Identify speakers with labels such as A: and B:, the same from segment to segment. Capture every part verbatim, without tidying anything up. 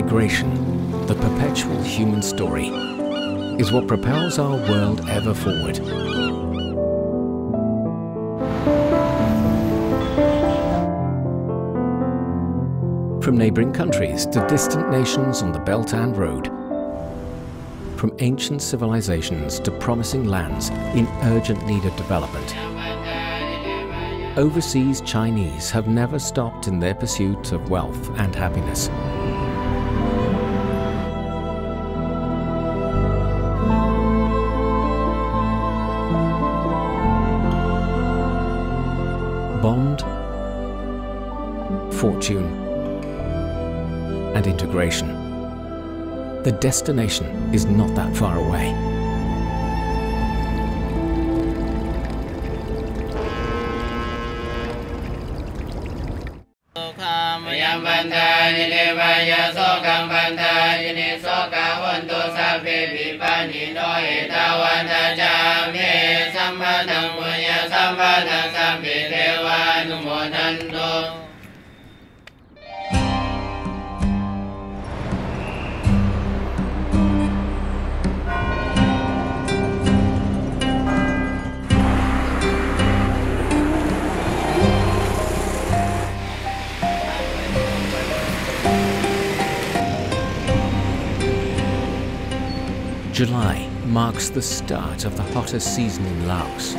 A: Migration, the perpetual human story, is what propels our world ever forward. From neighboring countries to distant nations on the Belt and Road, from ancient civilizations to promising lands in urgent need of development, overseas Chinese have never stopped in their pursuit of wealth and happiness. Bond, fortune, and integration. The destination is not that far away. July marks the start of the hottest season in Laos.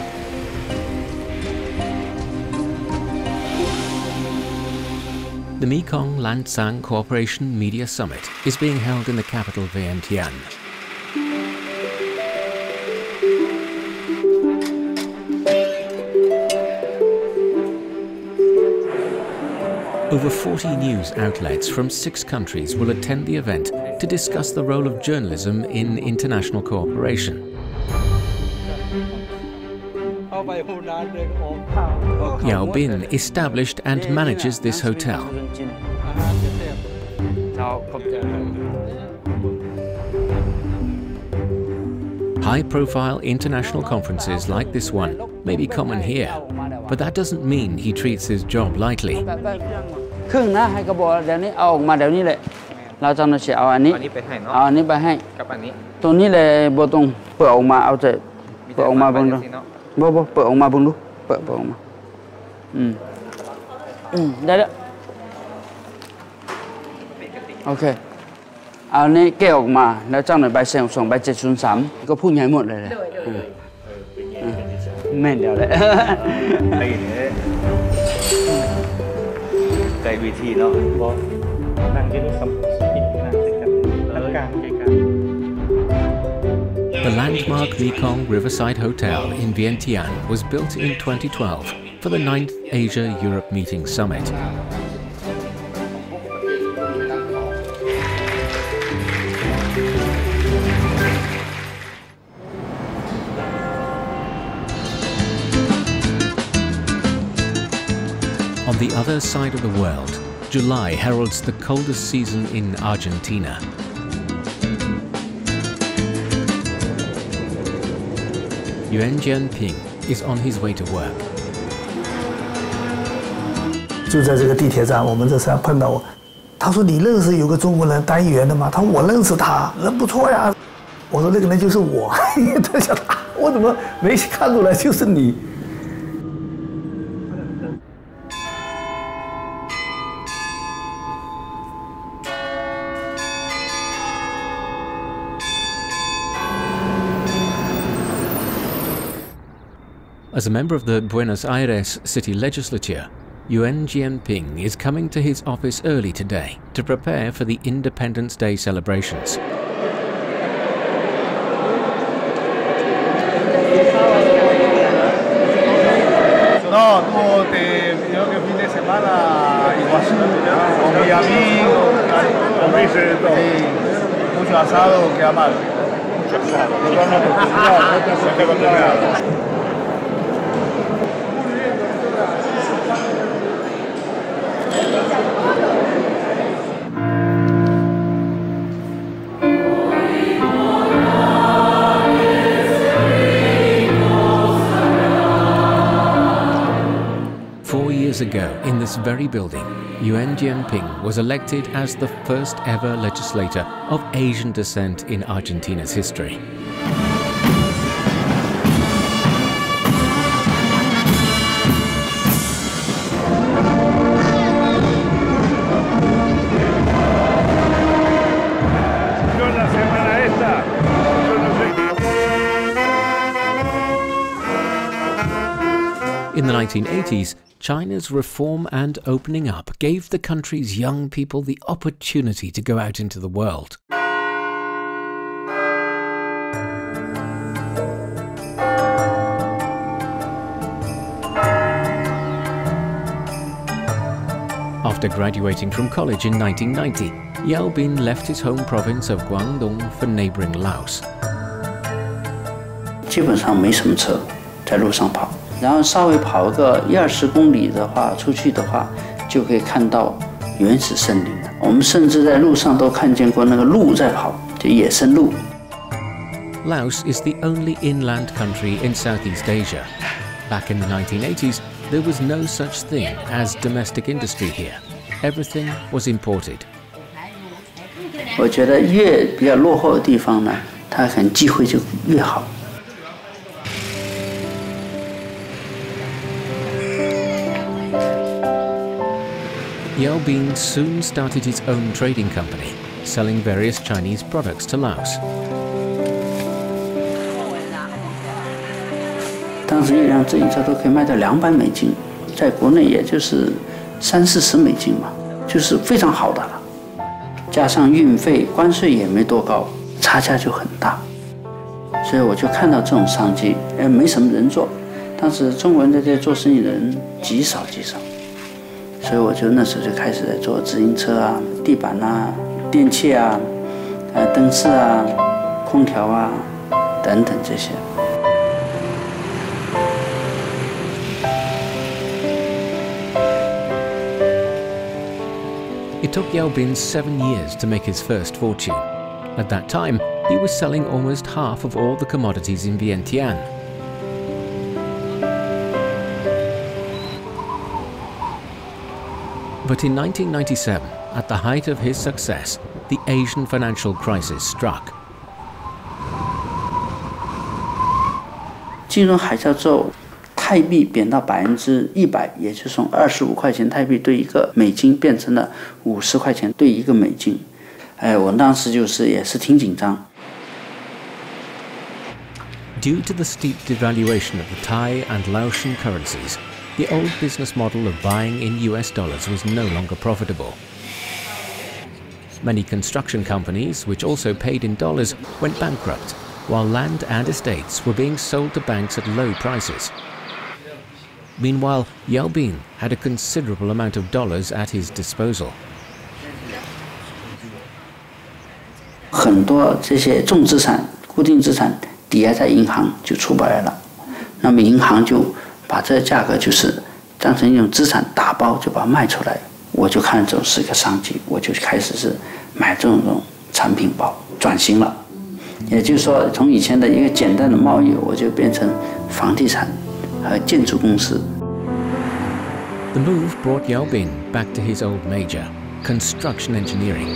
A: The Mekong Landsang Cooperation Media Summit is being held in the capital Vientiane. Over forty news outlets from six countries will attend the event to discuss the role of journalism in international cooperation. Yao Bin established and manages this hotel. High-profile international conferences like this one may be common here, but that doesn't mean he treats his job lightly.
B: Okay. เอานี้แกะออกมาแล้วจ้างหน่อยใบเซลส่งใบเจ็ดศูนย์สามก็พูดง่ายหมดเลยเลยแม่นเดียวเลยไกลวิธีเนาะนั่งที่นี่ครับนั่งติดกันตั้งกลางใจกลาง
A: The Landmark Mekong Riverside Hotel in Vientiane was built in twenty twelve for the ninth Asia-Europe Meeting Summit. On the other side of the world, July heralds the coldest season in Argentina. Yuan Jianping is on his way to work.
C: 就在这个地铁站，我们这时候碰到我，他说：“你认识有个中国人单元的吗？”他说：“我认识他，人不错呀。”我说：“那个人就是我。”他想：“我怎么没看出来就是你？”
A: As a member of the Buenos Aires city legislature, Yuan Jianping is coming to his office early today to prepare for the Independence Day celebrations.
D: No, tuvo este, yo que fin de semana igual con mi amigo, con mi sí, mucho asado que amar. Mucho asado. No te acostumbrado.
A: years ago, in this very building, Yuan Jianping was elected as the first ever legislator of Asian descent in Argentina's history. In the nineteen eighties, China's reform and opening up gave the country's young people the opportunity to go out into the world. After graduating from college in nineteen ninety, Jianping left his home province of Guangdong for neighboring Laos.
B: 基本上没什么车，在路上跑。 然后稍微跑个一二十公里的话，出去的话，就可以看到原始森林了。我们甚至在路上都看见过那个鹿在跑，就野生鹿。
A: Laos is the only inland country in Southeast Asia. Back in the nineteen eighties, there was no such thing as domestic industry here. Everything was imported.
B: 我觉得越比较落后的地方呢，它可能机会就越好。
A: Jianping soon started his own trading company, selling various Chinese products to Laos.
B: 当时一辆自行车都可以卖到两百美金，在国内也就是三四十美金嘛，就是非常好的了。加上运费、关税也没多高，差价就很大。所以我就看到这种商机，哎，没什么人做。当时中国人在这做生意的人极少极少。 所以我就那时候就开始在做自行车啊、地板啊、电器啊、呃灯饰啊、空调啊等等这些。
A: It took Jianping seven years to make his first fortune. At that time, he was selling almost half of all the commodities in Vientiane. But in nineteen ninety-seven, at the height of his success, the Asian financial crisis struck.
B: 金融海啸之后，泰币贬到百分之一百，也就是从二十五块钱泰币兑一个美金变成了五十块钱兑一个美金。哎，我当时就是也是挺紧张。
A: Due to the steep devaluation of the Thai and Laotian currencies, the old business model of buying in U S dollars was no longer profitable. Many construction companies, which also paid in dollars, went bankrupt, while land and estates were being sold to banks at low prices. Meanwhile, Jianping had a considerable amount of dollars at his disposal.
B: 很多这些重资产、固定资产抵押在银行就出不来了，那么银行就把这个价格就是当成一种资产打包，就把它卖出来。我就看这种是个商机，我就开始是买这种产品包，转型了。也就是说，从以前的一个简单的贸易，我就变成房地产和建筑公司。
A: The move brought Jianping back to his old major, construction engineering.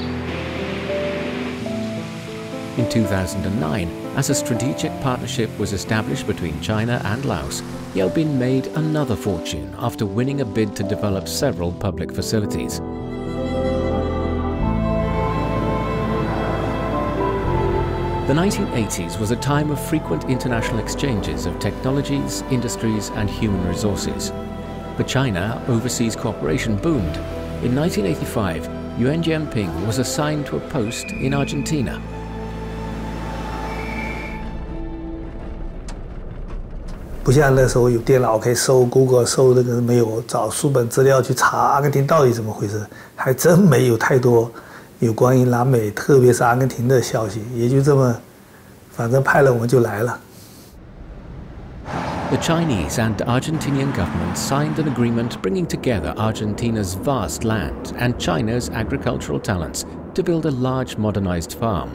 A: In two thousand nine, as a strategic partnership was established between China and Laos, Jianping made another fortune after winning a bid to develop several public facilities. The nineteen eighties was a time of frequent international exchanges of technologies, industries, and human resources. For China, overseas cooperation boomed. In nineteen eighty-five, Yuan Jianping was assigned to a post in Argentina.
C: 不像那时候有电脑可以搜 Google 搜那个没有，找书本资料去查阿根廷到底怎么回事，还真没有太多有关于南美，特别是阿根廷的消息。也就这么，反正派了我们就来了。
A: The Chinese and Argentinian governments signed an agreement bringing together Argentina's vast land and China's agricultural talents to build a large modernized farm.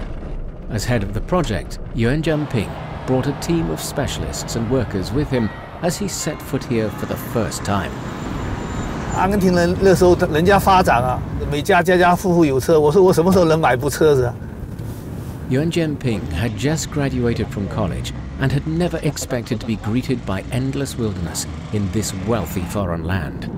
A: As head of the project, Yuan Jianping brought a team of specialists and workers with him as he set foot here for the first time.
C: 阿根廷人那时候人家发展啊，每家家家户户有车。我说我什么时候能买部车子啊？
A: Yuan Jianping had just graduated from college and had never expected to be greeted by endless wilderness in this wealthy foreign land.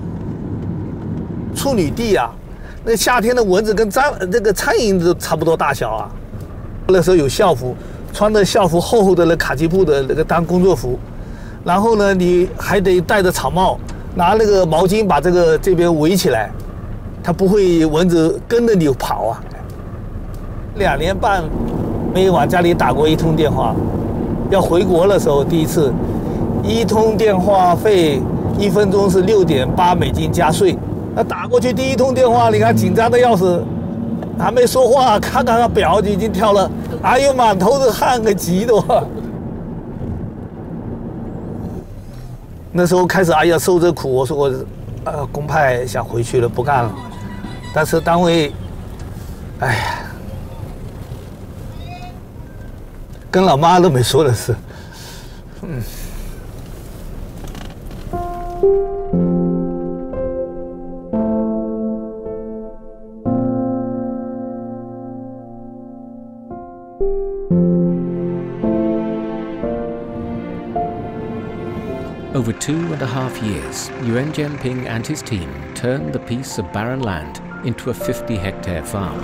C: 处女地啊，那夏天的蚊子跟苍这个苍蝇都差不多大小啊。那时候有校服，穿着校服厚厚的那卡其布的那个当工作服，然后呢，你还得戴着草帽，拿那个毛巾把这个这边围起来，它不会蚊子跟着你跑啊。两年半没往家里打过一通电话，要回国的时候第一次，一通电话费一分钟是六点八美金加税。 那打过去第一通电话，你看紧张的要死，还没说话，看看那表就已经跳了，哎呦满头的汗，给急的。那时候开始，哎呀受这苦，我说我，呃，公派想回去了，不干了。但是单位，哎呀，跟老妈都没说的是，嗯。
A: Over two and a half years, Yuan Jianping and his team turned the piece of barren land into a fifty hectare farm.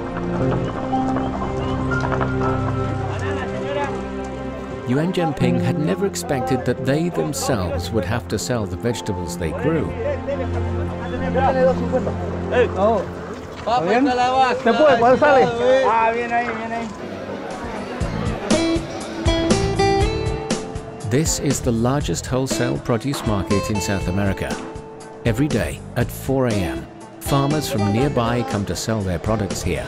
A: Yuan Jianping had never expected that they themselves would have to sell the vegetables they grew. This is the largest wholesale produce market in South America. Every day at four A M, farmers from nearby come to sell their products here.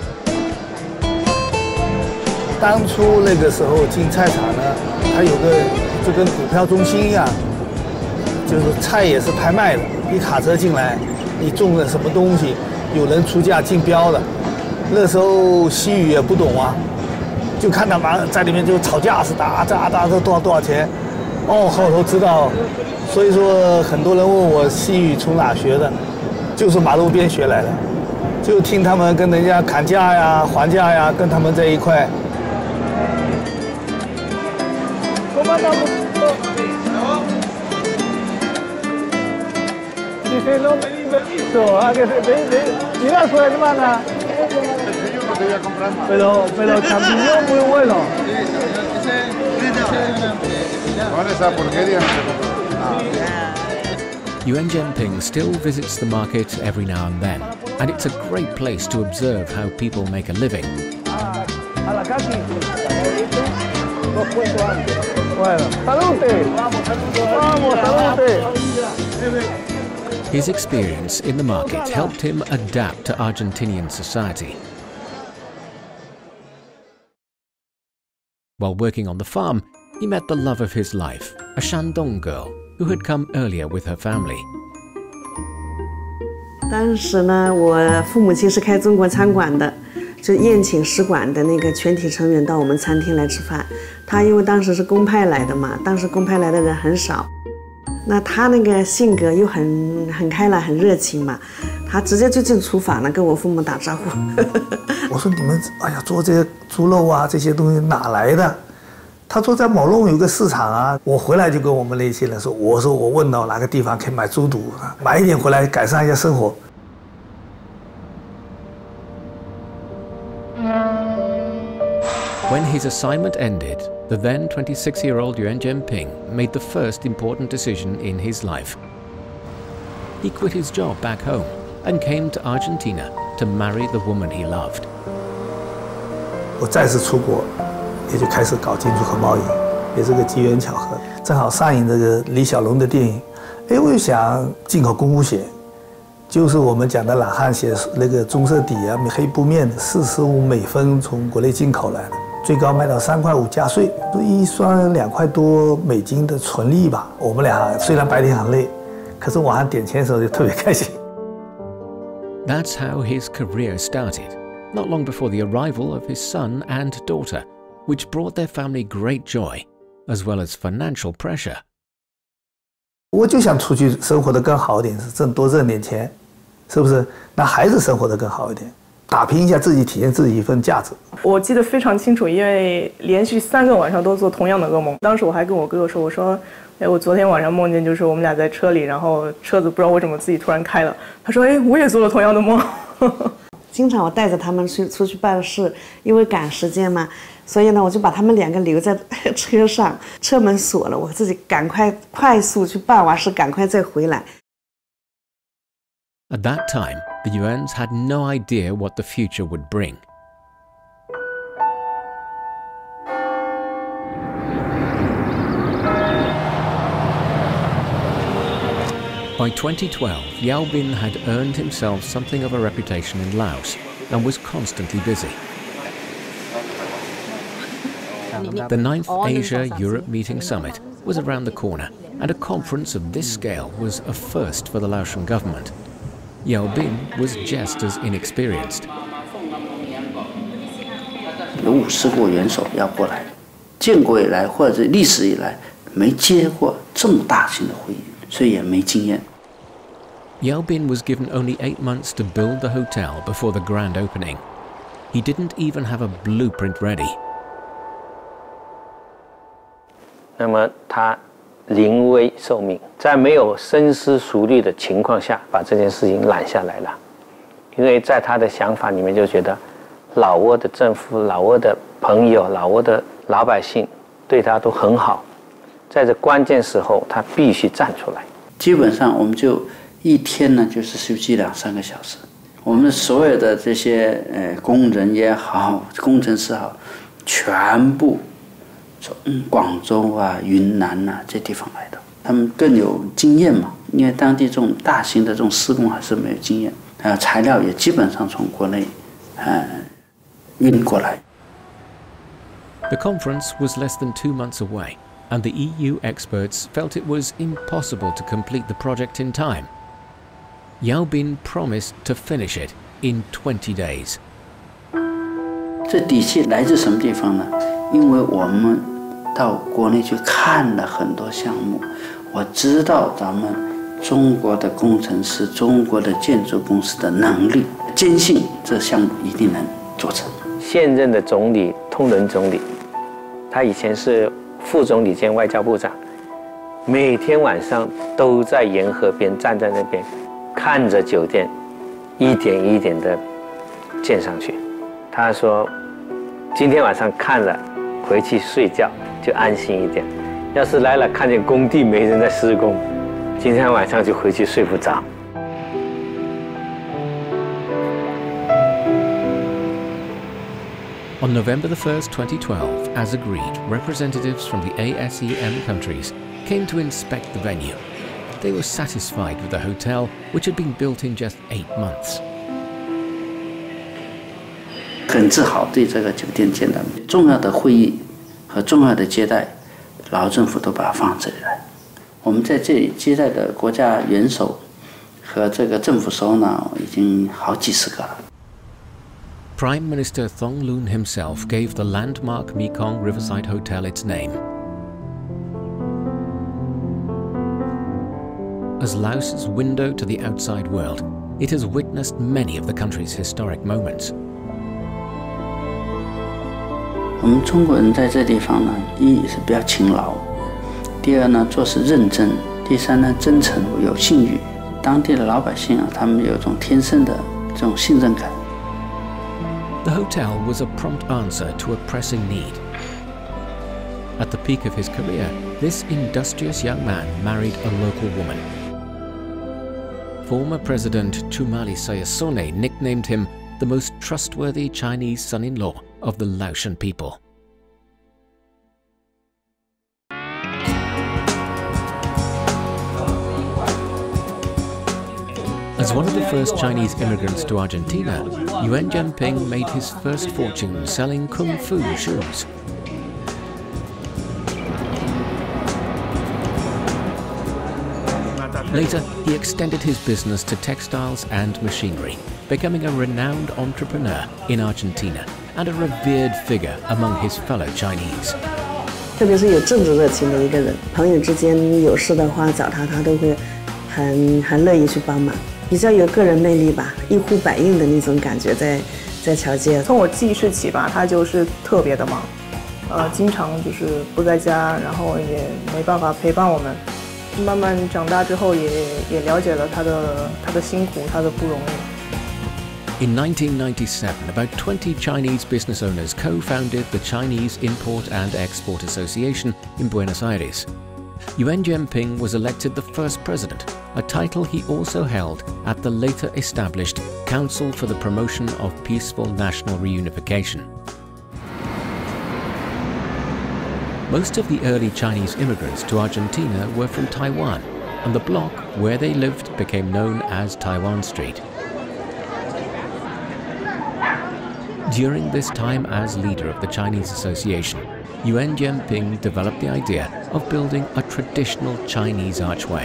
C: 当初那个时候进菜场呢，它有个就跟股票中心一样，就是菜也是拍卖的，一卡车进来，你种的什么东西，有人出价竞标的。那时候西语也不懂啊。 就看到马在里面就吵架似的，啊，这啊这多少多少钱？哦，后头知道，所以说很多人问我西语从哪学的，就是马路边学来的，就听他们跟人家砍价呀、还价呀，跟他们在一块。Pero, pero champiñón muy bueno.
D: Con esa porquería no se compra.
A: Yuan Jianping still visits the market every now and then, and it's a great place to observe how people make a living. His experience in the market helped him adapt to Argentinian society. While working on the farm, he met the love of his life, a Shandong girl who had come earlier with her family.
E: 当时呢，我父母亲是开中国餐馆的，就宴请使馆的那个全体成员到我们餐厅来吃饭。他因为当时是公派来的嘛，当时公派来的人很少，那他那个性格又很很开朗、很热情嘛，他直接就进厨房了，跟我父母打招呼。
C: 我说你们，哎呀，做这些猪肉啊，这些东西哪来的？他说在某弄有个市场啊。我回来就跟我们那些人说，我说我问到哪个地方可以买猪肚，买一点回来改善一下生活。
A: When his assignment ended, the then twenty-six-year-old Yuan Jianping made the first important decision in his life. He quit his job back home and came to Argentina to marry the woman he loved.
C: 我再次出国，也就开始搞进出口贸易，也是个机缘巧合。正好上映这个李小龙的电影，哎，我就想进口功夫鞋，就是我们讲的懒汉鞋，那个棕色底啊，黑布面的，四十五美分从国内进口来的，最高卖到三块五加税，一双两块多美金的纯利吧。我们俩虽然白天很累，可是晚上点钱的时候就特别开心。
A: That's how his career started, not long before the arrival of his son and daughter, which brought their family great joy, as well as financial pressure.
C: 我就想出去生活得更好一点，挣多挣点钱，是不是？那孩子生活得更好一点，打拼一下自己，体现自己一份价值。
F: 我记得非常清楚，因为连续三个晚上都做同样的噩梦。当时我还跟我哥哥说，我说，哎，我昨天晚上梦见就是我们俩在车里，然后车子不知道为什么自己突然开了。他说，哎，我也做了同样的梦。
E: 经常我带着他们去出去办事，因为赶时间嘛，所以呢，我就把他们两个留在车上，车门锁了，我自己赶快快速去办完事，赶快再回来。
A: At that time, the Yuans had no idea what the future would bring. By twenty twelve, Yao Bin had earned himself something of a reputation in Laos and was constantly busy. The ninth Asia-Europe Meeting Summit was around the corner, and a conference of this scale was a first for the Laotian government. Yao Bin was just as inexperienced.
B: 有五十国元首要过来，建国以来或者历史以来没接过这么大型的会议，所以也没经验。
A: Yao Bin was given only eight months to build the hotel before the grand opening. He didn't even have a blueprint ready.
G: 那么他临危受命，在没有深思熟虑的情况下，把这件事情揽下来了。因为在他的想法里面，就觉得老挝的政府、老挝的朋友、老挝的老百姓对他都很好，在这关键时候，他必须站出来。
B: 基本上我们就一天呢，就是休息两三个小时。我们所有的这些呃工人也好，工程师好，全部从广州啊、云南呐、啊、这地方来的，他们更有经验嘛。因为当地这种大型的这种施工还是没有经验，呃，材料也基本上从国内呃运过来。
A: The conference was less than two months away, and the E U experts felt it was impossible to complete the project in time. Yao Bin promised to finish it in twenty days.
B: 这底气来自什么地方呢？因为我们到国内去看了很多项目，我知道咱们中国的工程师、中国的建筑公司的能力，坚信这项目一定能做成。
G: 现任的总理通伦总理，他以前是副总理兼外交部长，每天晚上都在沿河边站在那边。 看着酒店一点一点的建上去，他说：“今天晚上看了，回去睡觉就安心一点。要是来了看见工地没人在施工，今天晚上就回去睡不着。”
A: On November the first, twenty twelve, as agreed, representatives from the A S E M countries came to inspect the venue. They were satisfied with the hotel, which had been built in just eight months.
B: 很自豪，对这个酒店建的重要的会议和重要的接待，老政府都把它放这里来。我们在这里接待的国家元首和这个政府首脑已经好几十个了。
A: Prime Minister Thong Loon himself gave the Landmark Mekong Riverside Hotel its name. As Laos's window to the outside world, it has witnessed many of the country's historic moments.
B: 我们中国人在这地方呢，一是比较勤劳，第二呢做事认真，第三呢真诚有信誉。当地的老百姓啊，他们有一种天生的这种信任感。
A: The hotel was a prompt answer to a pressing need. At the peak of his career, this industrious young man married a local woman. Former President Chumali Sayasone nicknamed him the most trustworthy Chinese son-in-law of the Laotian people. As one of the first Chinese immigrants to Argentina, Yuan Jianping made his first fortune selling kung fu shoes. Later, he extended his business to textiles and machinery, becoming a renowned entrepreneur in Argentina and a revered figure among his fellow Chinese.
E: 特别是有政治热情的一个人，朋友之间有事的话找他，他都会很很乐意去帮忙，比较有个人魅力吧，一呼百应的那种感觉在在侨界。
F: 从我记事起吧，他就是特别的忙，呃，经常就是不在家，然后也没办法陪伴我们。慢慢长大之后也，也也了解了他的他的辛苦，他的不容易。
A: In nineteen ninety-seven, about twenty Chinese business owners co-founded the Chinese Import and Export Association in Buenos Aires. Yuan Jianping was elected the first president, a title he also held at the later established Council for the Promotion of Peaceful National Reunification. Most of the early Chinese immigrants to Argentina were from Taiwan, and the block where they lived became known as Taiwan Street. During this time as leader of the Chinese Association, Yuan Jianping developed the idea of building a traditional Chinese archway.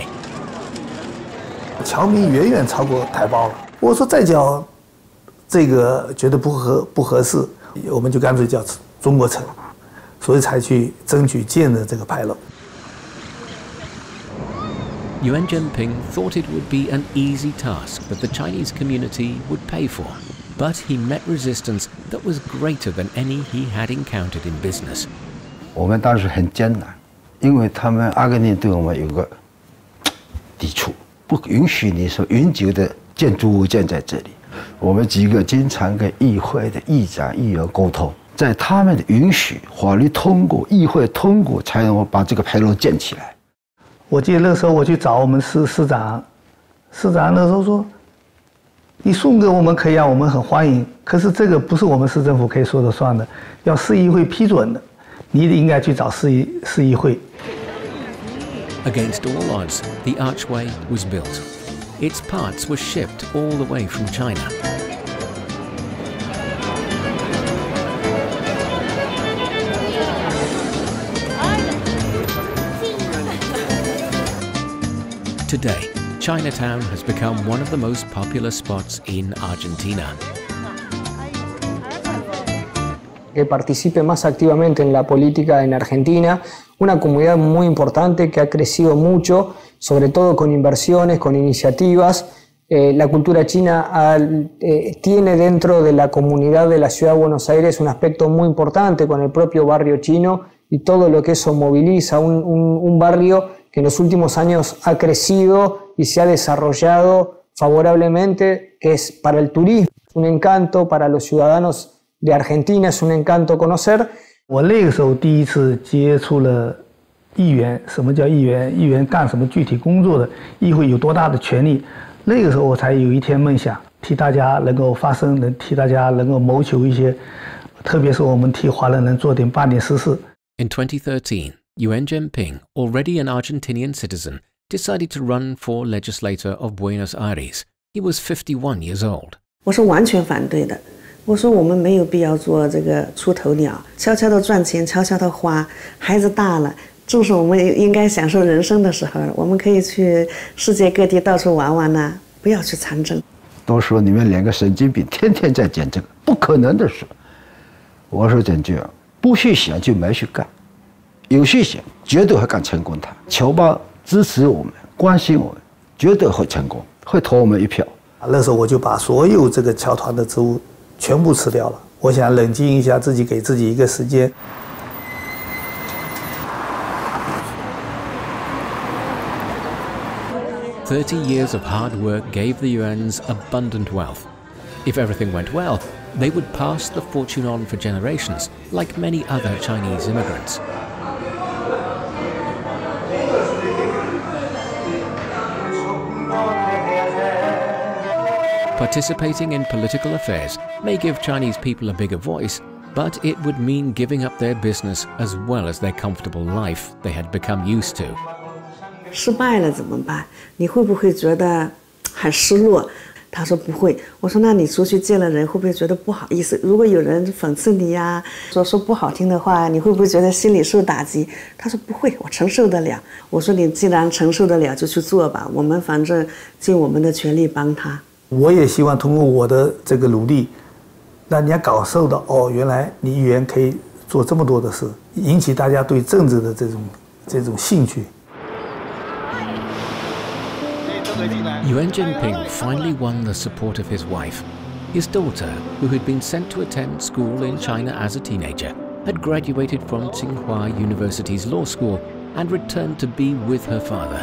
C: 侨民远远超过台胞了。我说再叫这个觉得不合不合适，我们就干脆叫中国城。 所以才去争取建的这个牌楼。
A: Yuan Jianping thought it would be an easy task that the Chinese community would pay for, but he met resistance that was greater than any he had encountered in business.
H: 我们当时很艰难，因为他们阿根廷对我们有个抵触，不允许你说永久的建筑物建在这里。我们几个经常跟议会的议长、议员沟通。 在他们的允许、法律通过、议会通过，才能把这个牌楼建起来。
C: 我记得那时候我去找我们市市长，市长那时候说：“你送给我们可以啊，我们很欢迎。可是这个不是我们市政府可以说了算的，要市议会批准的，你应该去找市议市议会。”
A: Against all odds, the archway was built. Its parts were shipped all the way from China. Today, Chinatown has become one of the most popular spots in Argentina.
I: Que participe más activamente en la política en Argentina, una comunidad muy importante que ha crecido mucho, sobre todo con inversiones, con iniciativas. Eh, la cultura china ha, eh, tiene dentro de la comunidad de la ciudad de Buenos Aires un aspecto muy importante con el propio barrio chino y todo lo que eso moviliza, un, un, un barrio que en los últimos años ha crecido y se ha desarrollado favorablemente, que es para el turismo, un encanto para los ciudadanos de Argentina, es un encanto conocer.
C: 我那个时候第一次接触了议员，什么叫议员？议员干什么具体工作的？议会有多大的权力？那个时候我才有一天梦想，替大家能够发声，能替大家能够谋求一些，特别是我们替华人能做点办点实事。
A: In twenty thirteen, Yuan Jianping, already an Argentinian citizen, decided to run for legislator of Buenos Aires. He was fifty-one years old.
E: 我是完全反对的。我说我们没有必要做这个出头鸟，悄悄的赚钱，悄悄的花。孩子大了，正是我们应该享受人生的时候，我们可以去世界各地到处玩玩呐、啊，不要去参政。
H: 都说你们两个神经病，天天在讲这个，不可能的事。我说真句，不去想就没去干。 有去想，绝对会干成功的。侨胞支持我们，关心我们，绝对会成功，会投我们一票。
C: 那时候我就把所有这个侨团的职务全部辞掉了。我想冷静一下，自己给自己一个时间。
A: Thirty years of hard work gave the Yuans abundant wealth. If everything went well, they would pass the fortune on for generations, like many other Chinese immigrants. Participating in political affairs may give Chinese people a bigger voice, but it would mean giving up their business as well as their comfortable life they had become used to.
E: 失败了怎么办？你会不会觉得很失落？他说不会。我说那你出去见了人，会不会觉得不好意思？如果有人讽刺你呀，说说不好听的话，你会不会觉得心里受打击？他说不会，我承受得了。我说你既然承受得了，就去做吧。我们反正尽我们的全力帮他。
C: 我也希望通过我的这个努力，让人家感受到哦，原来你语言可以做这么多的事，引起大家对政治的这种这种兴趣。
A: Yuan Jianping finally won the support of his wife. His daughter, who had been sent to attend school in China as a teenager, had graduated from Tsinghua University's law school and returned to be with her father.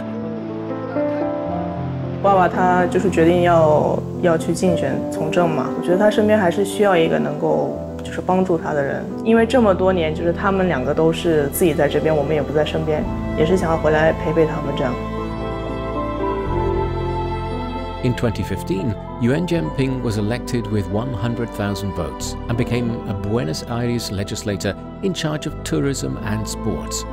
F: 爸爸他就是决定要要去竞选从政嘛，我觉得他身边还是需要一个能够就是帮助他的人，因为这么多年就是他们两个都是自己在这边，我们也不在身边，也是想要回来陪陪他们这样。
A: In twenty fifteen, Yuan Jianping was elected with one hundred thousand votes and became a Buenos Aires legislator in charge of tourism and sports.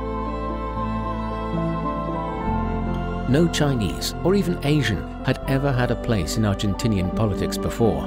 A: No Chinese or even Asian had ever had a place in Argentinian politics before.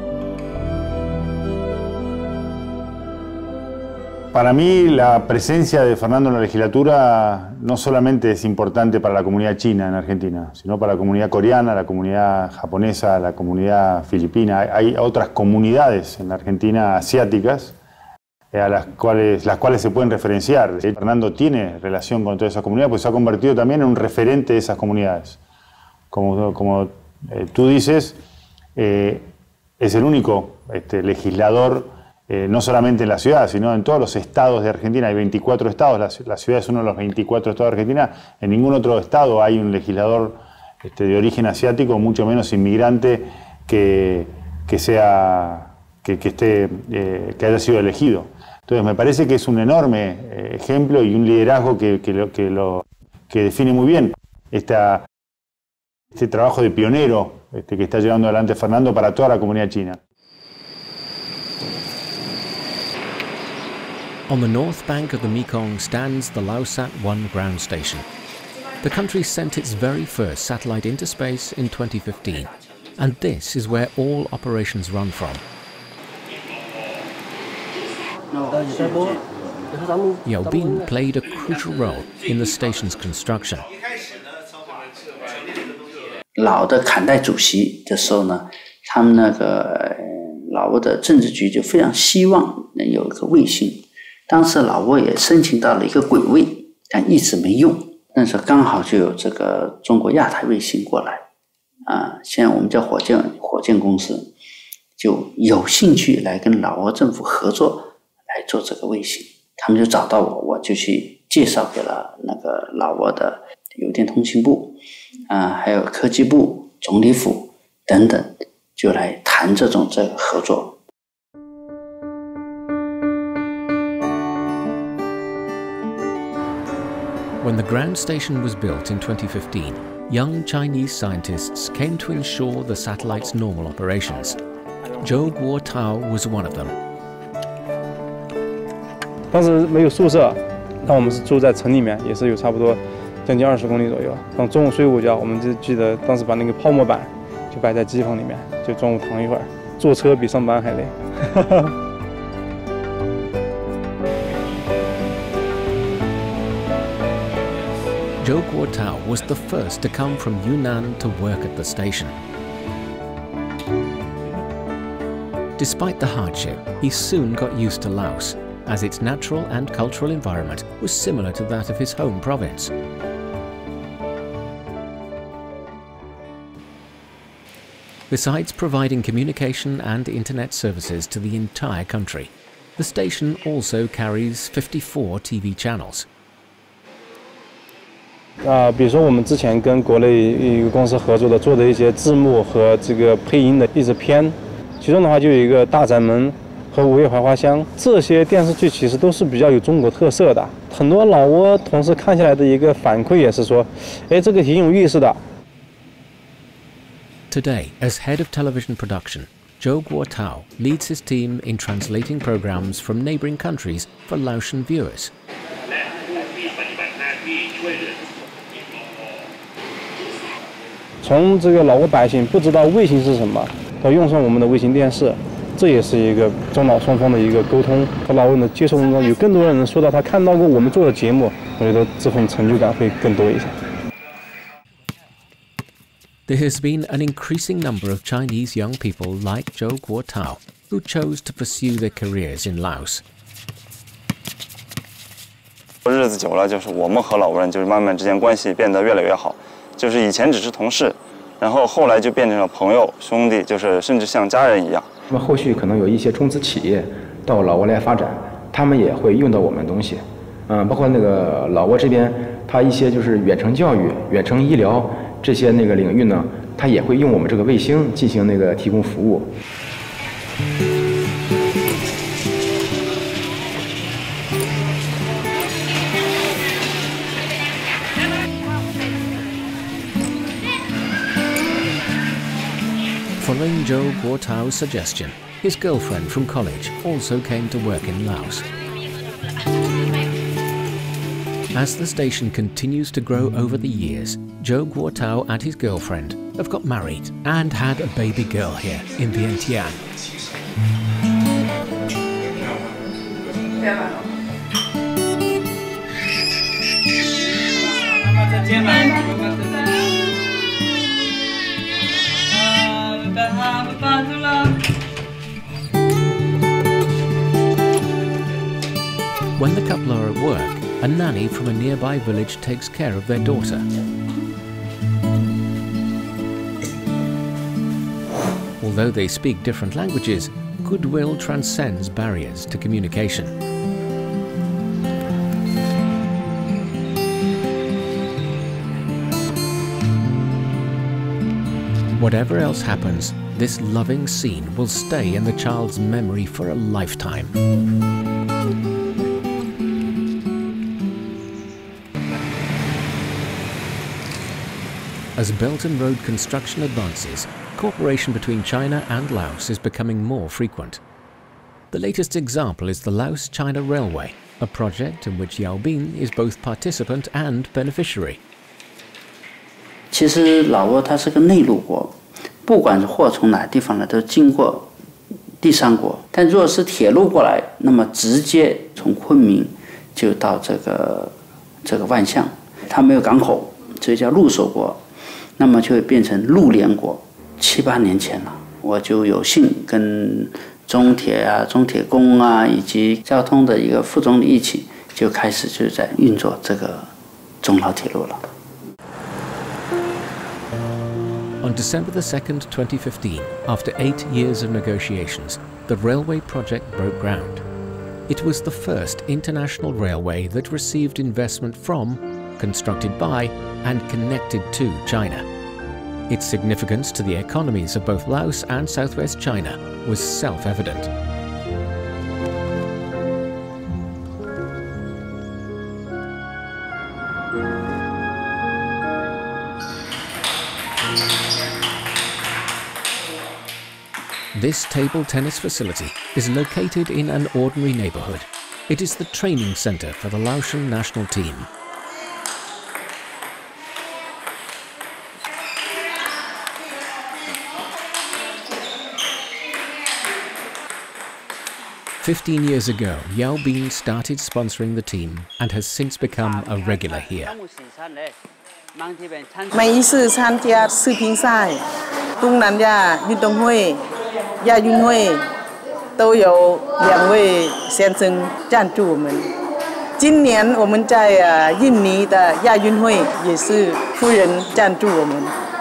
J: Para mí, la presencia de Fernando en la legislatura no solamente es importante para la comunidad china en Argentina, sino para la comunidad coreana, la comunidad japonesa, la comunidad filipina. Hay otras comunidades en la Argentina asiáticas a las cuales, las cuales se pueden referenciar. Fernando tiene relación con toda esa comunidad, pues se ha convertido también en un referente de esas comunidades. Como, como eh, tú dices, eh, es el único este, legislador Eh, no solamente en la ciudad, sino en todos los estados de Argentina. Hay veinticuatro estados, la, la ciudad es uno de los veinticuatro estados de Argentina. En ningún otro estado hay un legislador este, de origen asiático, mucho menos inmigrante, que, que, sea, que, que, esté, eh, que haya sido elegido. Entonces me parece que es un enorme eh, ejemplo y un liderazgo que, que, lo, que, lo, que define muy bien esta, este trabajo de pionero este, que está llevando adelante Fernando para toda la comunidad china.
A: On the north bank of the Mekong stands the Laosat one ground station. The country sent its very first satellite into space in twenty fifteen, and this is where all operations run from. Yao Bin played a crucial role in the station's construction.
B: 老的坎代主席的时候呢，他们那个老挝的政治局就非常希望能有一个卫星。 当时老挝也申请到了一个轨卫，但一直没用。那时候刚好就有这个中国亚太卫星过来，啊，现在我们叫火箭火箭公司，就有兴趣来跟老挝政府合作来做这个卫星。他们就找到我，我就去介绍给了那个老挝的邮电通信部，啊，还有科技部、总理府等等，就来谈这种这个合作。
A: When the ground station was built in twenty fifteen, young Chinese scientists came to ensure the satellite's normal operations. Zhou Guotao was one of them.
K: 当时没有宿舍，那我们是住在城里面，也是有差不多将近二十公里左右。当中午睡午觉，我们就记得当时把那个泡沫板就摆在机房里面，就中午躺一会儿。坐车比上班还累。
A: Zhou Guotao was the first to come from Yunnan to work at the station. Despite the hardship, he soon got used to Laos, as its natural and cultural environment was similar to that of his home province. Besides providing communication and internet services to the entire country, the station also carries fifty-four T V channels.
K: 啊，比如说我们之前跟国内一个公司合作的，做的一些字幕和这个配音的译制片，其中的话就有一个《大宅门》和《午夜槐花香》，这些电视剧其实都是比较有中国特色的。很多老挝同事看下来的一个反馈也是说，哎，这个挺有意思的。
A: Today, as head of television production, Zhou Guotao leads his team in translating programs from neighboring countries for Laotian viewers.
K: 从这个老挝百姓不知道卫星是什么，到用上我们的卫星电视，这也是一个中老双方的一个沟通和老挝人的接触当中，有更多人说到他看到过我们做的节目，我觉得这份成就感会更多一些。
A: There has been an increasing number of Chinese young people like Zhou Guotao who chose to pursue their careers in Laos.
L: 日子久了，就是我们和老挝人就是慢慢之间关系变得越来越好，就是以前只是同事，然后后来就变成了朋友、兄弟，就是甚至像家人一样。
M: 那么后续可能有一些中资企业到老挝来发展，他们也会用到我们东西，嗯，包括那个老挝这边，它一些就是远程教育、远程医疗这些那个领域呢，它也会用我们这个卫星进行那个提供服务。
A: Following Zhou Guotao's suggestion, his girlfriend from college also came to work in Laos. As the station continues to grow over the years, Zhou Guotao and his girlfriend have got married and had a baby girl here in Vientiane. When the couple are at work, a nanny from a nearby village takes care of their daughter. Although they speak different languages, goodwill transcends barriers to communication. Whatever else happens, this loving scene will stay in the child's memory for a lifetime. As Belt and Road construction advances, cooperation between China and Laos is becoming more frequent. The latest example is the Laos-China Railway, a project in which Yao Bin is both participant and beneficiary.
B: 其实老挝它是个内陆国，不管是货从哪地方来，都经过第三国。但如果是铁路过来，那么直接从昆明就到这个这个万象，它没有港口，所以叫陆守国。那么就会变成陆联国。七八年前了，我就有幸跟中铁啊、中铁工啊以及交通的一个副总理一起，就开始就在运作这个中老铁路了。
A: On December the second, twenty fifteen, after eight years of negotiations, the railway project broke ground. It was the first international railway that received investment from, constructed by, and connected to China. Its significance to the economies of both Laos and southwest China was self-evident. This table tennis facility is located in an ordinary neighborhood. It is the training center for the Laotian national team. Fifteen years ago, Yao Bin started sponsoring the team and has since become a regular here.
N: 每一次参加世乒赛，东南亚运动会、亚运会都有两位先生赞助我们。今年我们在呃印尼的亚运会也是夫人赞助我们。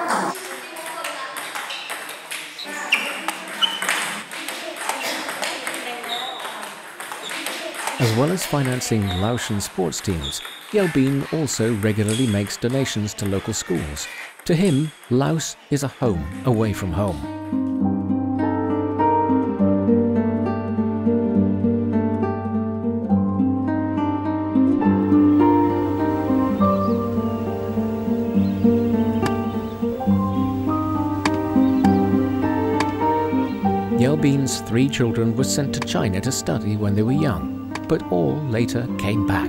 A: As well as financing Laotian sports teams, Yao Bin also regularly makes donations to local schools. To him, Laos is a home away from home. Yao Bin's three children were sent to China to study when they were young, but all later came back.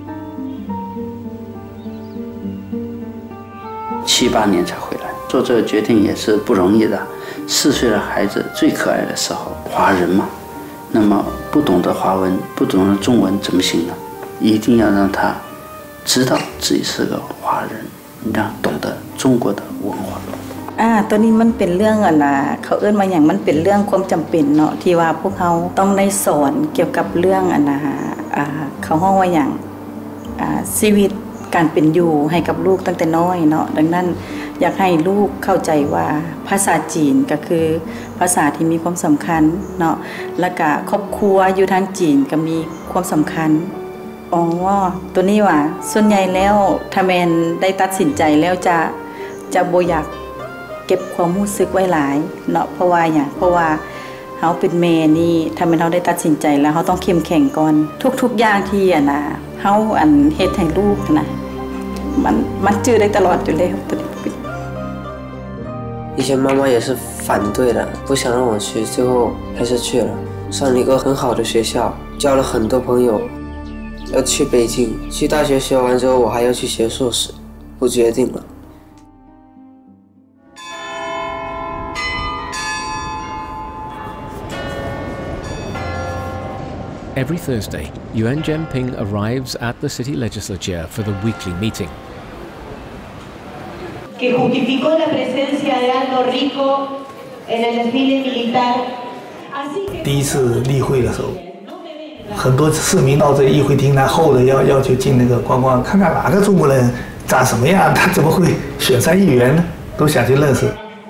B: 七八年才回来，做这个决定也是不容易的。四岁的孩子最可爱的时候，华人嘛，那么不懂得华文，不懂得中文怎么行呢？一定要让他知道自己是个华人，让懂得中国的文化。
O: อ่าตัวนี้มันเป็นเรื่องอ่ะนะเขาเอิ้นมาอย่างมันเป็นเรื่องความจำเป็นเนาะที่ว่าพวกเขาต้องได้สอนเกี่ยวกับเรื่องอ่ะนะอ่าเขาห้องว่าอย่างชีวิตการเป็นอยู่ให้กับลูกตั้งแต่น้อยเนาะดังนั้นอยากให้ลูกเข้าใจว่าภาษาจีนก็คือภาษาที่มีความสำคัญเนาะแล้วก็ครอบครัวอยู่ทางจีนก็มีความสำคัญอ๋อตัวนี้ว่าส่วนใหญ่แล้วถ้าแมนได้ตัดสินใจแล้วจะจะบ่อยากเก็บความรู้สึกไว้หลายเนาะเพราะว่าอย่างเพราะว่าเฮาเป็นแม่นี่ถ้าแม่นเฮาได้ตัดสินใจแล้วเฮาต้องเข้มแข็งก่อนทุกๆอย่างที่อ่ะนะเฮาอันเฮ็ดให้ลูกนะมันมันจื้อได้ตลอดอยู่แล้วตัวนี้
P: 以前妈妈也是反对的，不想让我去，最后还是去了，上了一个很好的学校，交了很多朋友。要去北京，去大学学完之后，我还要去学硕士，我决定了。
A: Every Thursday, Yuan Jianping arrives at the city legislature for the weekly meeting.
Q: Que justificó la presencia de Aldo Rico en el desfile militar.
C: 第一次例会的时候，很多市民到这议会厅来候着要要求进那个观光，看看哪个中国人长什么样，他怎么会选上议员呢？都想去认识。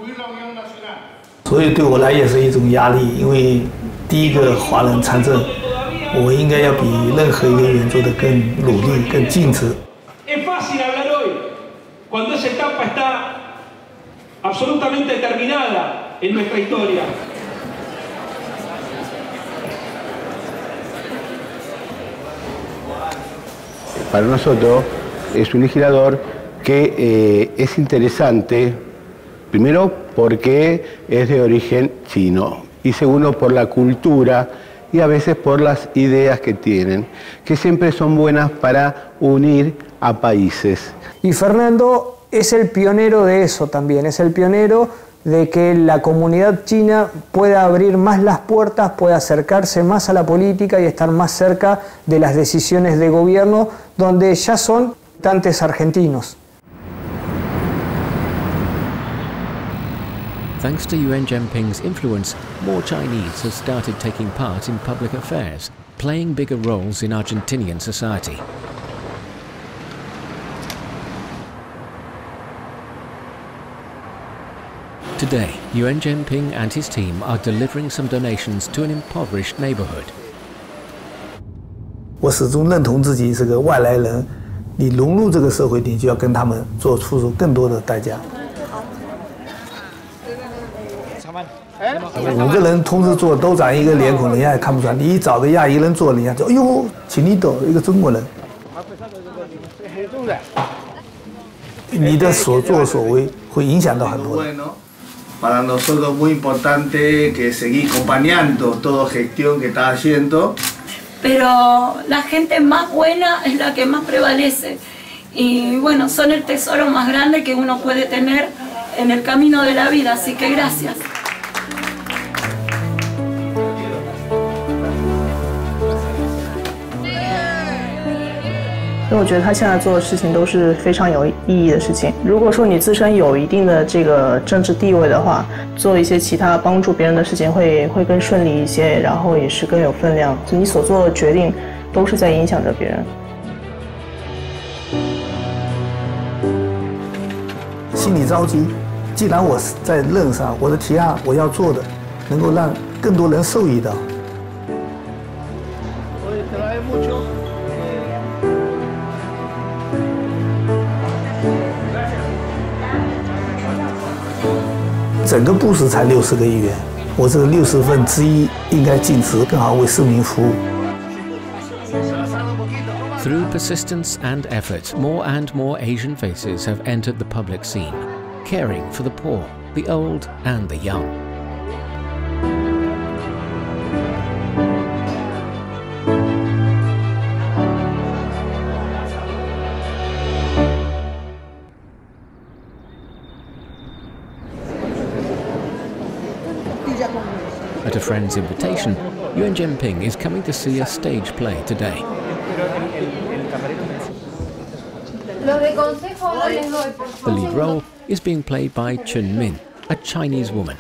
C: 所以对我来也是一种压力，因为第一个华人参政，我应该要比任何一个人做得更努力、更尽职。
R: Cuando esa etapa está absolutamente determinada en nuestra historia.
S: Para nosotros es un legislador que eh, es interesante, primero porque es de origen chino y segundo por la cultura y a veces por las ideas que tienen, que siempre son buenas para unir a países.
I: Y Fernando es el pionero de eso también, es el pionero de que la comunidad china pueda abrir más las puertas, pueda acercarse más a la política y estar más cerca de las decisiones de gobierno, donde ya son tantos argentinos.
A: Thanks to Yuan Jianping's influence, more Chinese have started taking part in public affairs, playing bigger roles in Argentinian society. Today, Yuan Jianping and his team are delivering some donations to an impoverished neighborhood.
C: 我始终认同自己是个外来人，你融入这个社会，你就要跟他们做付出更多的代价。五个人同时做都长一个脸孔，人家也看不出来。你一找个亚裔人做，人家就哎呦，请你走，一个中国人。你的所作所为会影响到很多人。
T: Para nosotros muy importante que seguir acompañando toda gestión que está haciendo.
Q: Pero la gente más buena es la que más prevalece. Y bueno, son el tesoro más grande que uno puede tener en el camino de la vida, así que gracias.
F: 所以我觉得他现在做的事情都是非常有意义的事情。如果说你自身有一定的这个政治地位的话，做一些其他帮助别人的事情会会更顺利一些，然后也是更有分量。你所做的决定都是在影响着别人。
C: 心里着急，既然我在任上，我的提案我要做的，能够让更多人受益到。 整个布什才六十个议员，我这个六十分之一应该尽职，更好为市民服务。
A: Through persistence and effort, more and more Asian faces have entered the public scene, caring for the poor, the old and the young. At a friend's invitation, Yuan Jianping is coming to see a stage play today. The lead role is being played by Chun Min, a Chinese woman.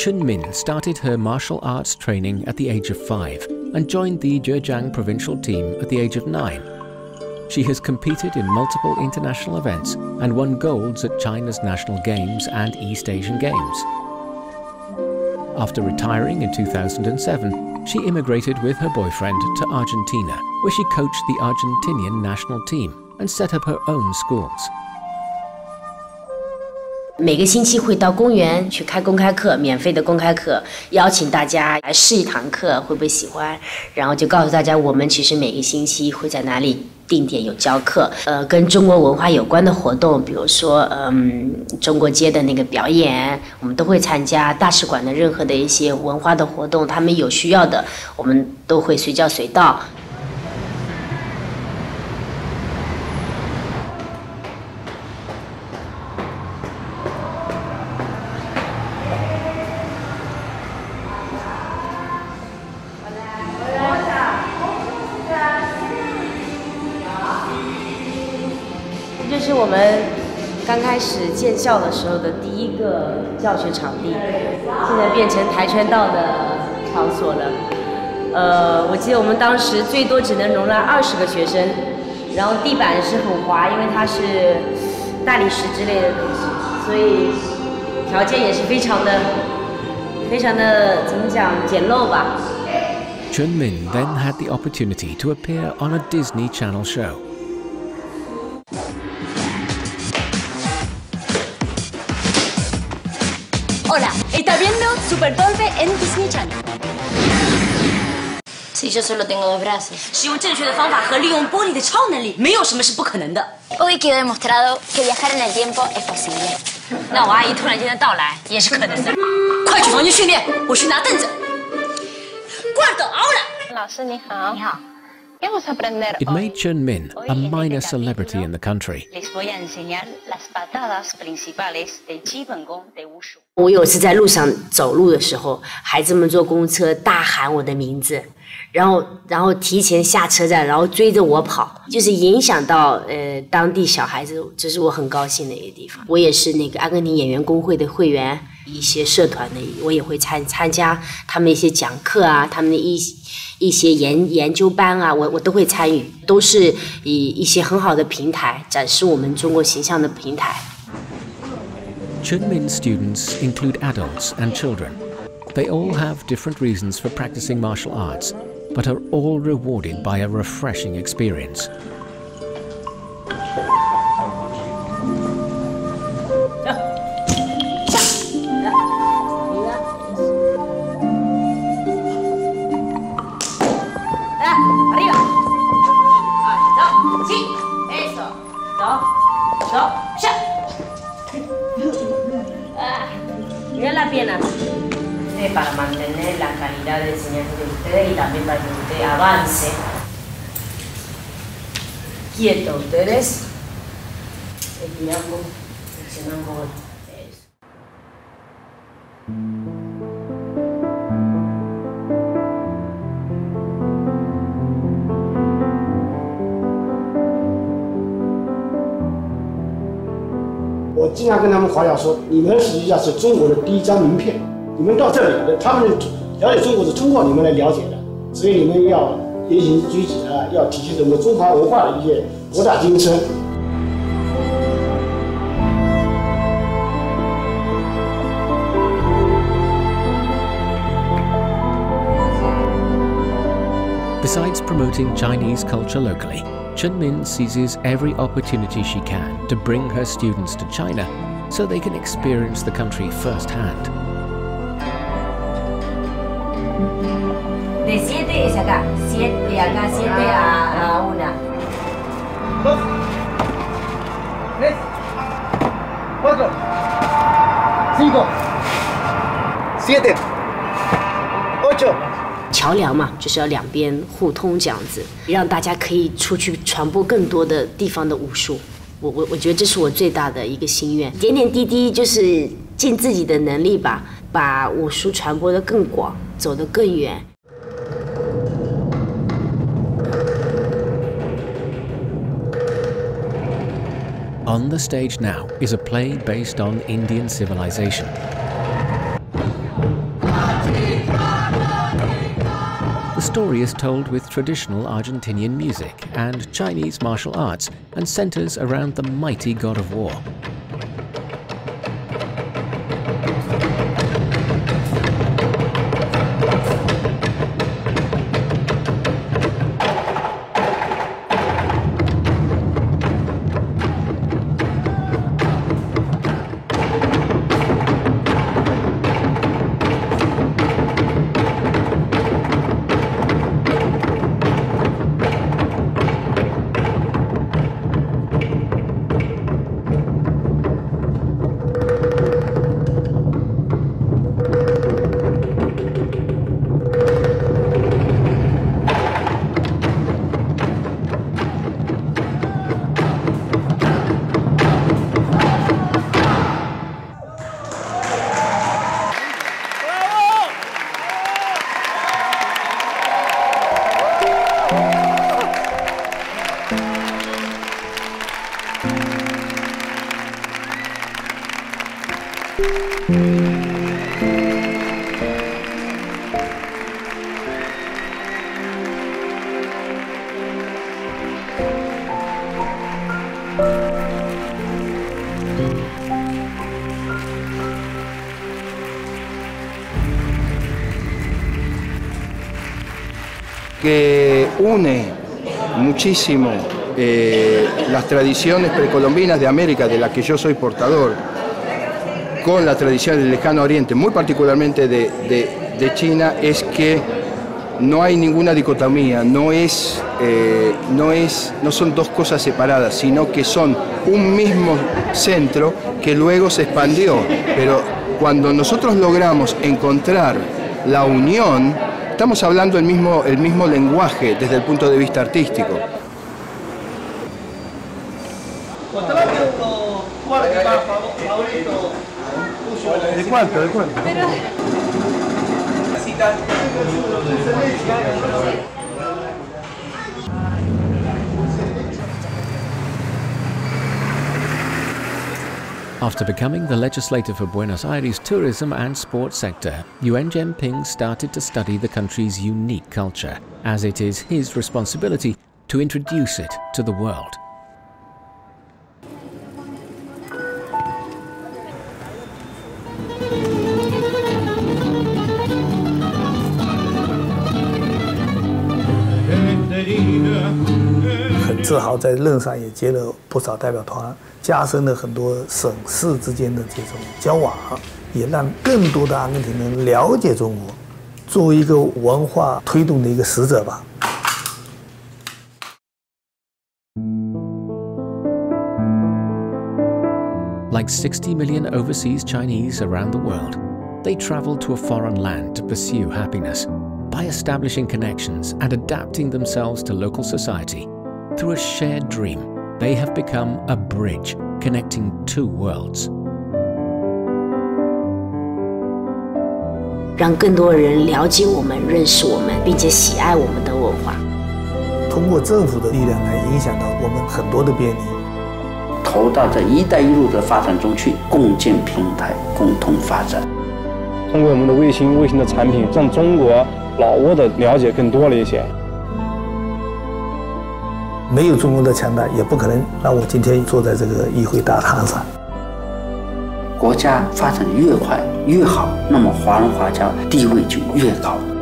A: Chunmin started her martial arts training at the age of five and joined the Zhejiang provincial team at the age of nine. She has competed in multiple international events and won golds at China's National Games and East Asian Games. After retiring in two thousand seven, she immigrated with her boyfriend to Argentina, where she coached the Argentinian national team and set up her own schools.
U: 每个星期会到公园去开公开课，免费的公开课，邀请大家来试一堂课，会不会喜欢？然后就告诉大家，我们其实每个星期会在哪里定点有教课，呃，跟中国文化有关的活动，比如说，嗯，中国街的那个表演，我们都会参加。大使馆的任何的一些文化的活动，他们有需要的，我们都会随叫随到。 这是我们刚开始建校的时候的第一个教学场地，现在变成跆拳道的场所了。呃，我记得我们当时最多只能容纳二十个学生，然后地板是很滑，因为它是大理石之类的东西，所以条件也是非常的、非常的怎么讲简陋吧。
A: Chunmin then had the opportunity to appear on a Disney Channel show.
V: Hola, ¿está viendo Super Golpe en Disney Channel?
Q: Si yo solo tengo dos brazos.
V: 使用正确的方法和利用玻璃的超能力，没有什么是不可能的。
Q: Hoy quedó demostrado que viajar en el tiempo es posible.
V: 那我阿姨突然间的到来也是可能的。快去房间训练，我去拿凳子。Cuarto, ahora.
Q: 老师你好。你好。
A: It made Chunmin a minor celebrity in the country.
U: 我有次在路上走路的时候，孩子们坐公车大喊我的名字，然后然后提前下车站，然后追着我跑，就是影响到呃当地小孩子，这是我很高兴的一个地方。我也是那个阿根廷演员工会的会员，一些社团的我也会参参加他们一些讲课啊，他们的一一些研研究班啊，我我都会参与，都是以一些很好的平台展示我们中国形象的平台。
A: Chunmin students include adults and children. They all have different reasons for practicing martial arts, but are all rewarded by a refreshing experience.
U: Mira la pierna. Eh, para mantener la calidad de enseñanza de ustedes y también para que usted avance. Quieto ustedes. Estiramos, flexionamos. Eso.
W: 我经常跟他们夸耀说，你们实际上是中国的第一张名片。你们到这里，他们了解中国是通过你们来了解的，所以你们要言行举止啊，要体现我们中华文化的一些博大精深。
A: Besides promoting Chinese culture locally, Chunmin seizes every opportunity she can to bring her students to China so they can experience the country firsthand.
U: De siete es acá, siete de acá, siete a, a una.
W: Dos, tres, cuatro, cinco, siete, ocho.
U: 桥梁嘛，就是要两边互通这样子，让大家可以出去传播更多的地方的武术。我我我觉得这是我最大的一个心愿，点点滴滴就是尽自己的能力吧，把武术传播得更广，走得更远。
A: On the stage now is a play based on Indian civilization. story is told with traditional Argentinian music and Chinese martial arts and centers around the mighty god of war.
D: Que une muchísimo eh, las tradiciones precolombinas de América, de las que yo soy portador, con la tradición del Lejano Oriente, muy particularmente de, de, de China, es que no hay ninguna dicotomía, no, es, eh, no, es, no son dos cosas separadas, sino que son un mismo centro que luego se expandió. Pero cuando nosotros logramos encontrar la unión, estamos hablando el mismo, el mismo lenguaje desde el punto de vista artístico.
C: ¿De cuánto? ¿De cuánto?
A: After becoming the legislator for Buenos Aires' tourism and sports sector, Yuan Jianping started to study the country's unique culture, as it is his responsibility to introduce it to the world.
C: 很自豪，在任上也接了不少代表团，加深了很多省市之间的这种交往，也让更多的阿根廷人了解中国，作为一个文化推动的一个使者吧。
A: Like sixty million overseas Chinese around the world, they travel to a foreign land to pursue happiness. By establishing connections and adapting themselves to local society, through a shared dream, they have become a bridge connecting two worlds.
U: 让更多人了解我们、认识我们，并且喜爱我们的文化。
C: 通过政府的力量来影响到我们很多的便利，
B: 投到这“一带一路”的发展中去，共建平台，共同发展。
K: 通过我们的卫星、卫星的产品，让中国、老挝的了解更多了一些。
C: 没有中国的强大，也不可能让我今天坐在这个议会大堂上。
B: 国家发展越快越好，那么华人华侨地位就越高。